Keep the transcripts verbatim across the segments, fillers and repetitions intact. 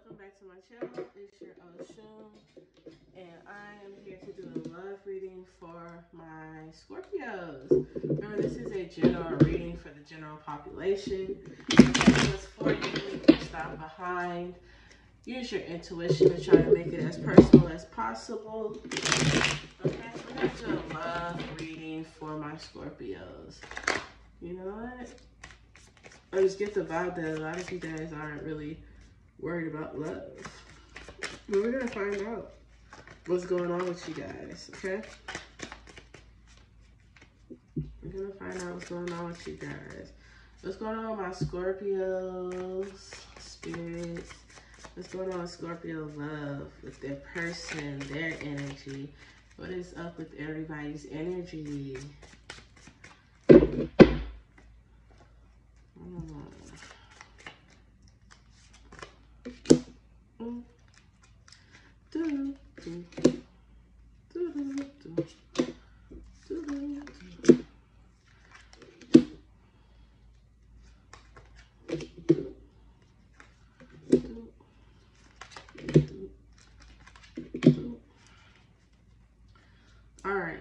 welcome back to my channel. It's your Oshun, and I am here to do a love reading for my Scorpios. Remember, this is a general reading for the general population. It's for you. Stop behind. Use your intuition to try to make it as personal as possible. Okay, we're going to do a love reading for my Scorpios. You know what? I just get the vibe that a lot of you guys aren't really worried about love. But we're gonna find out what's going on with you guys, okay? We're gonna find out what's going on with you guys. What's going on with my Scorpios, spirits? What's going on with Scorpio love, with their person, their energy? What is up with everybody's energy? All right,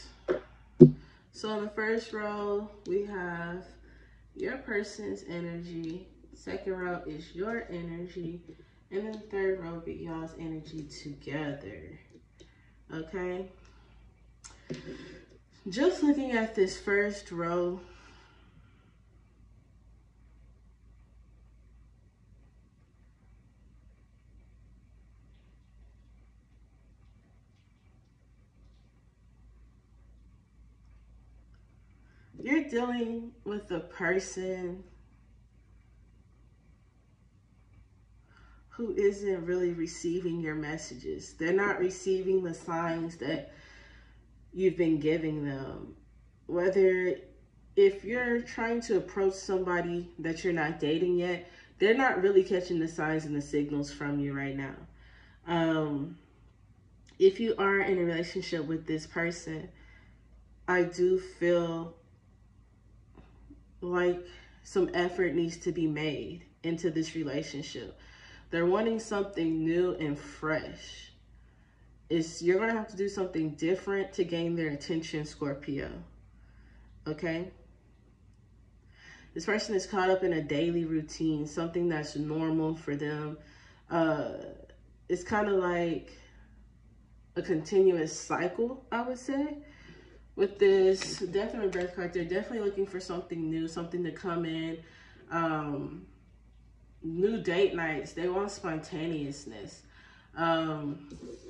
so in the first row we have your person's energy, second row is your energy, and then the third row will be y'all's energy together. Okay, just looking at this first row, you're dealing with a person who isn't really receiving your messages. They're not receiving the signs that you've been giving them. Whether if you're trying to approach somebody that you're not dating yet, they're not really catching the signs and the signals from you right now. Um, if you are in a relationship with this person, I do feel like some effort needs to be made into this relationship. They're wanting something new and fresh. It's, you're going to have to do something different to gain their attention, Scorpio. Okay? This person is caught up in a daily routine, something that's normal for them. Uh, it's kind of like a continuous cycle, I would say. With this Death and Rebirth card, they're definitely looking for something new, something to come in. Um, new date nights. They want spontaneousness. Um,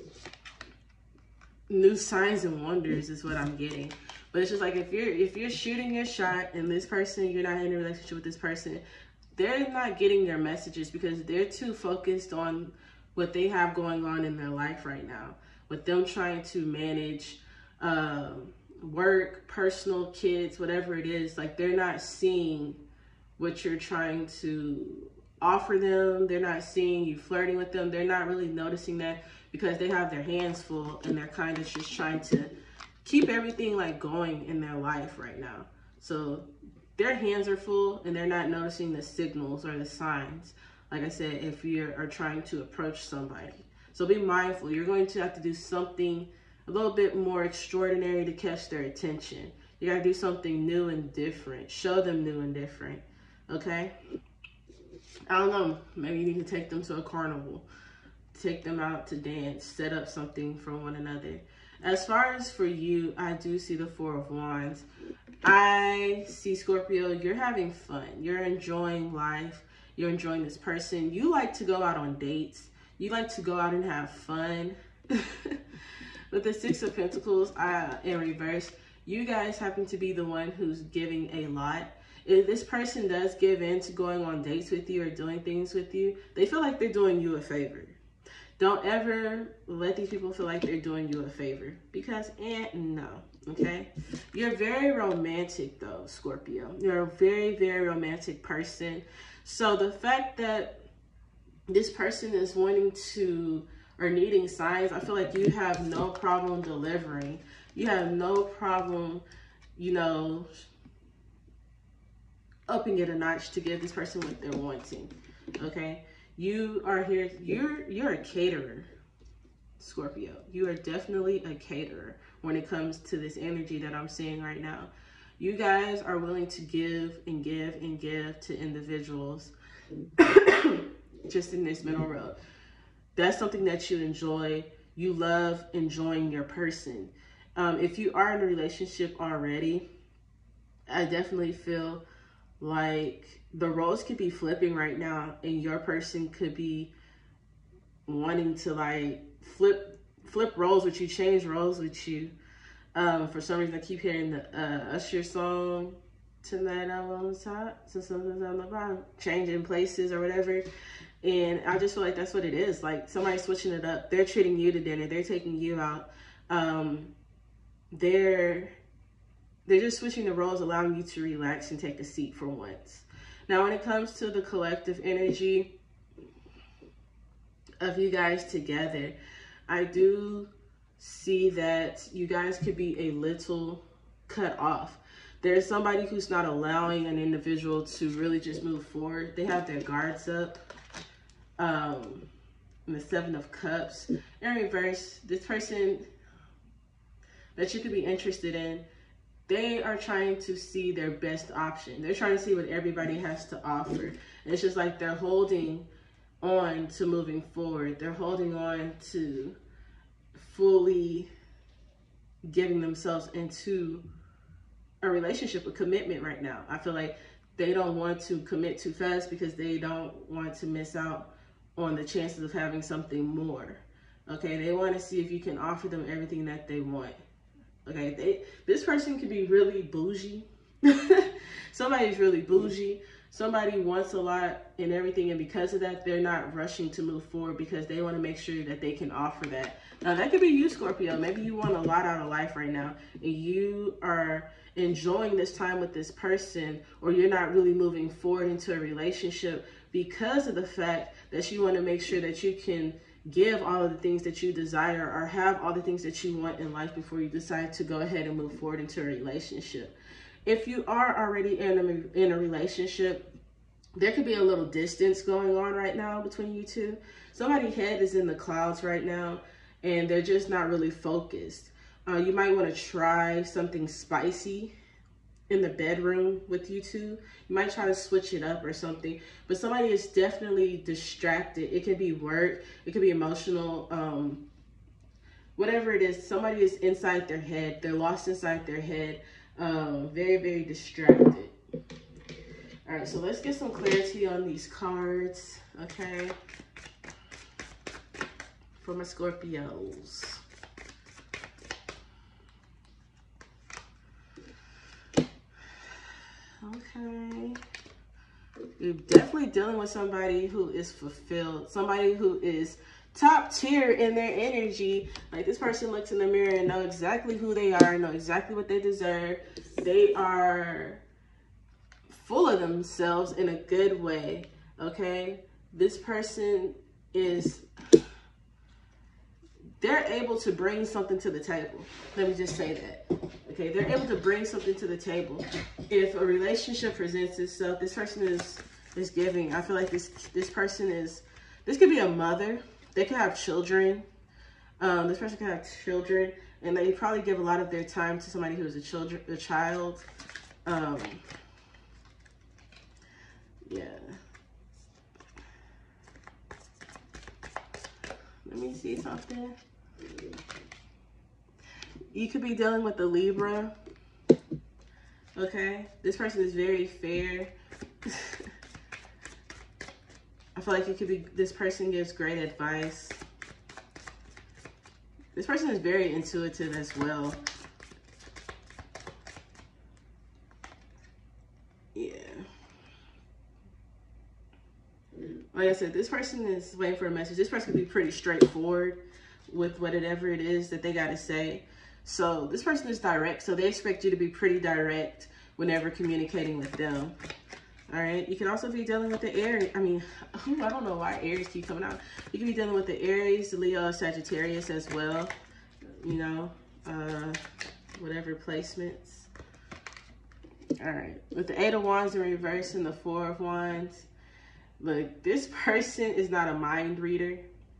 new signs and wonders is what I'm getting. But it's just like if you're if you're shooting your shot and this person, you're not in a relationship with this person, they're not getting your messages because they're too focused on what they have going on in their life right now. With them trying to manage um, work, personal, kids, whatever it is, like they're not seeing what you're trying to offer them. They're not seeing you flirting with them. They're not really noticing that because they have their hands full and they're kind of just trying to keep everything like going in their life right now. So their hands are full and they're not noticing the signals or the signs. Like I said, if you are trying to approach somebody. So be mindful. You're going to have to do something a little bit more extraordinary to catch their attention. You got to do something new and different. Show them new and different. Okay? I don't know. Maybe you need to take them to a carnival. Take them out to dance. Set up something for one another. As far as for you, I do see the Four of Wands. I see, Scorpio, you're having fun. You're enjoying life. You're enjoying this person. You like to go out on dates. You like to go out and have fun. With the Six of Pentacles uh, in reverse, you guys happen to be the one who's giving a lot. If this person does give in to going on dates with you or doing things with you, they feel like they're doing you a favor. Don't ever let these people feel like they're doing you a favor. Because, eh, no, okay? You're very romantic, though, Scorpio. You're a very, very romantic person. So the fact that this person is wanting to or needing signs, I feel like you have no problem delivering. You have no problem, you know, upping it a notch to give this person what they're wanting, okay? You are here, you're, you're a caterer, Scorpio. You are definitely a caterer when it comes to this energy that I'm seeing right now. You guys are willing to give and give and give to individuals just in this middle road. That's something that you enjoy. You love enjoying your person. Um, if you are in a relationship already, I definitely feel like the roles could be flipping right now, and your person could be wanting to like flip flip roles with you, change roles with you. Um, for some reason, I keep hearing the uh, Usher song, "Tonight I'm on top, so sometimes I'm on the bottom," changing places or whatever. And I just feel like that's what it is. Like somebody's switching it up. They're treating you to dinner. They're taking you out. Um, they're they're just switching the roles, allowing you to relax and take a seat for once. Now, when it comes to the collective energy of you guys together, I do see that you guys could be a little cut off. There's somebody who's not allowing an individual to really just move forward. They have their guards up. Um, and the Seven of Cups. In reverse, this person that you could be interested in, they are trying to see their best option. They're trying to see what everybody has to offer. And it's just like they're holding on to moving forward. They're holding on to fully giving themselves into a relationship, a commitment right now. I feel like they don't want to commit too fast because they don't want to miss out on the chances of having something more. Okay, they want to see if you can offer them everything that they want. Okay, they, this person could be really bougie. Somebody's really bougie. Somebody wants a lot and everything, and because of that, they're not rushing to move forward because they want to make sure that they can offer that. Now, that could be you, Scorpio. Maybe you want a lot out of life right now, and you are enjoying this time with this person, or you're not really moving forward into a relationship because of the fact that you want to make sure that you can give all of the things that you desire or have all the things that you want in life before you decide to go ahead and move forward into a relationship. If you are already in a, in a relationship, there could be a little distance going on right now between you two. Somebody's head is in the clouds right now, and they're just not really focused. Uh, you might want to try something spicy in the bedroom with you two. You might try to switch it up or something, but somebody is definitely distracted. It could be work, it could be emotional, um, whatever it is. Somebody is inside their head. They're lost inside their head. Um, very, very distracted. All right, so let's get some clarity on these cards, okay? For my Scorpios. Okay. You're definitely dealing with somebody who is fulfilled. Somebody who is top tier in their energy. Like, this person looks in the mirror and know exactly who they are, know exactly what they deserve. They are full of themselves in a good way, okay? This person is, they're able to bring something to the table. Let me just say that, okay? They're able to bring something to the table. If a relationship presents itself, this person is, is giving. I feel like this, this person is, this could be a mother. They could have children. Um, this person could have children, and they probably give a lot of their time to somebody who is a children, a child. Um, yeah. Let me see something. You could be dealing with a Libra. Okay, this person is very fair. I feel like it could be, this person gives great advice. This person is very intuitive as well. Yeah. Like I said, this person is waiting for a message. This person could be pretty straightforward with whatever it is that they got to say. So this person is direct. So they expect you to be pretty direct whenever communicating with them. All right. You can also be dealing with the Aries. I mean, I don't know why Aries keep coming out. You can be dealing with the Aries, the Leo, Sagittarius as well. You know, uh, whatever placements. All right. With the Eight of Wands in reverse and the Four of Wands, Look, this person is not a mind reader.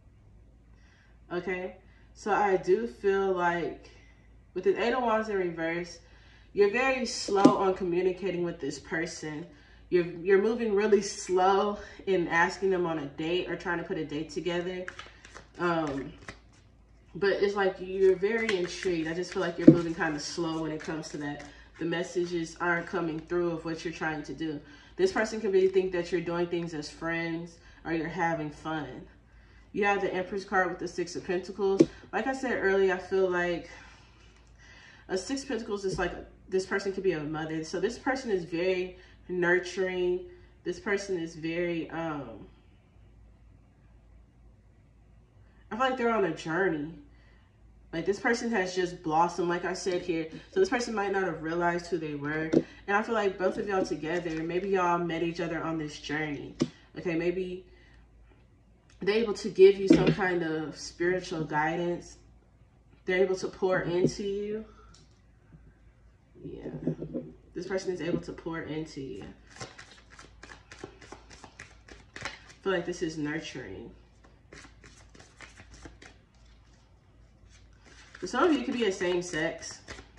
Okay? So I do feel like with the Eight of Wands in reverse, you're very slow on communicating with this person. You're, you're moving really slow in asking them on a date or trying to put a date together. Um, but it's like you're very intrigued. I just feel like you're moving kind of slow when it comes to that. The messages aren't coming through of what you're trying to do. This person could be think that you're doing things as friends or you're having fun. You have the Empress card with the Six of Pentacles. Like I said earlier, I feel like a Six of Pentacles is like, this person could be a mother. So this person is very nurturing. This person is very, um, I feel like they're on a journey. Like this person has just blossomed, like I said here. So this person might not have realized who they were. And I feel like both of y'all together, maybe y'all met each other on this journey. Okay, maybe they're able to give you some kind of spiritual guidance. They're able to pour into you. Yeah. This person is able to pour into you. I feel like this is nurturing. For some of you, it could be a same sex.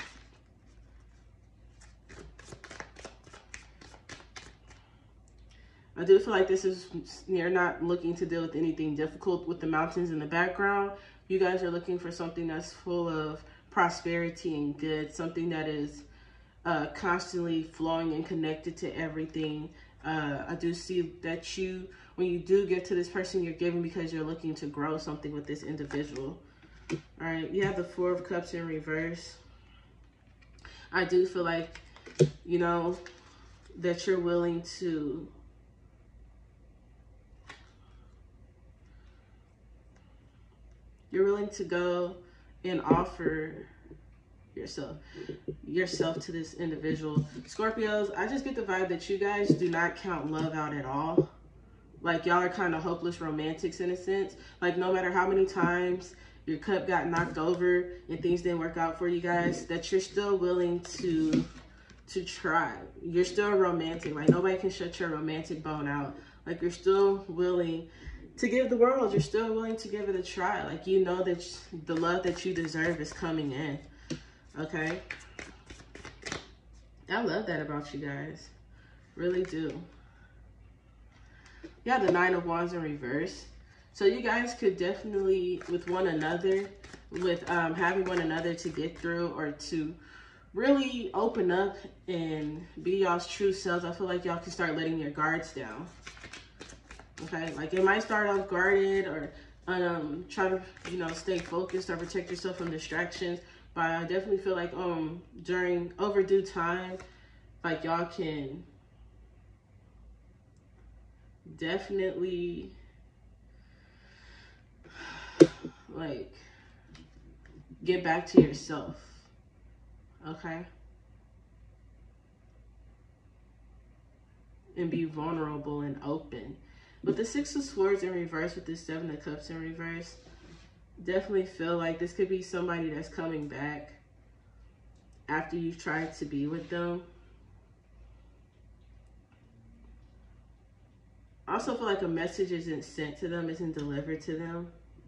I do feel like this is, you're not looking to deal with anything difficult with the mountains in the background. You guys are looking for something that's full of prosperity and good, something that is uh, constantly flowing and connected to everything. Uh, I do see that you, when you do give to this person, you're giving because you're looking to grow something with this individual. All right, you have the Four of Cups in reverse. I do feel like, you know, that you're willing to you're willing to go and offer yourself yourself to this individual. Scorpios, I just get the vibe that you guys do not count love out at all. Like y'all are kind of hopeless romantics in a sense. Like no matter how many times your cup got knocked over and things didn't work out for you guys, that you're still willing to to try. You're still romantic. Like nobody can shut your romantic bone out. Like you're still willing to give the world. You're still willing to give it a try. Like you know that the love that you deserve is coming in. Okay? I love that about you guys. Really do. You have the Nine of Wands in reverse. So you guys could definitely, with one another, with um, having one another to get through or to really open up and be y'all's true selves, I feel like y'all can start letting your guards down. Okay? Like it might start off guarded or um, try to, you know, stay focused or protect yourself from distractions. But I definitely feel like um during overdue time, like y'all can definitely like get back to yourself. Okay? And be vulnerable and open. With the Six of Swords in reverse, with the Seven of Cups in reverse, definitely feel like this could be somebody that's coming back after you've tried to be with them. I also feel like a message isn't sent to them, isn't delivered to them.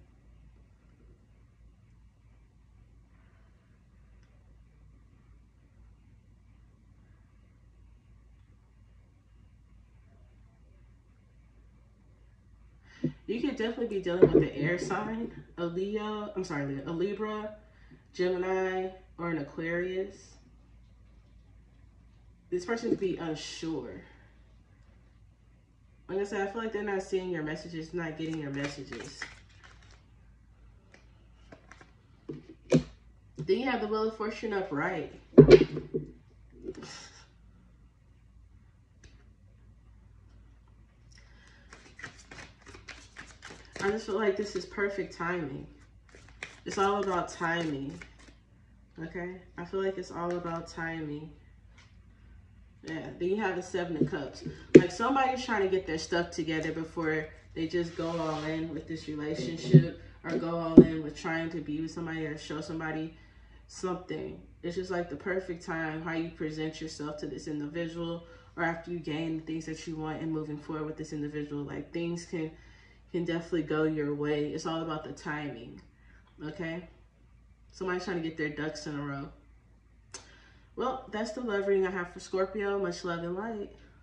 You could definitely be dealing with the air sign, a Leo, I'm sorry, a Libra, Gemini, or an Aquarius. This person could be unsure. Like I said, I feel like they're not seeing your messages, not getting your messages. Then you have the Wheel of Fortune upright. I just feel like this is perfect timing. It's all about timing. Okay? I feel like it's all about timing. Yeah, then you have the Seven of Cups. Like somebody's trying to get their stuff together before they just go all in with this relationship or go all in with trying to be with somebody or show somebody something. It's just like the perfect time how you present yourself to this individual or after you gain the things that you want and moving forward with this individual. Like, things can can definitely go your way. It's all about the timing, okay? Somebody's trying to get their ducks in a row. Well, that's the love reading I have for Scorpio. Much love and light.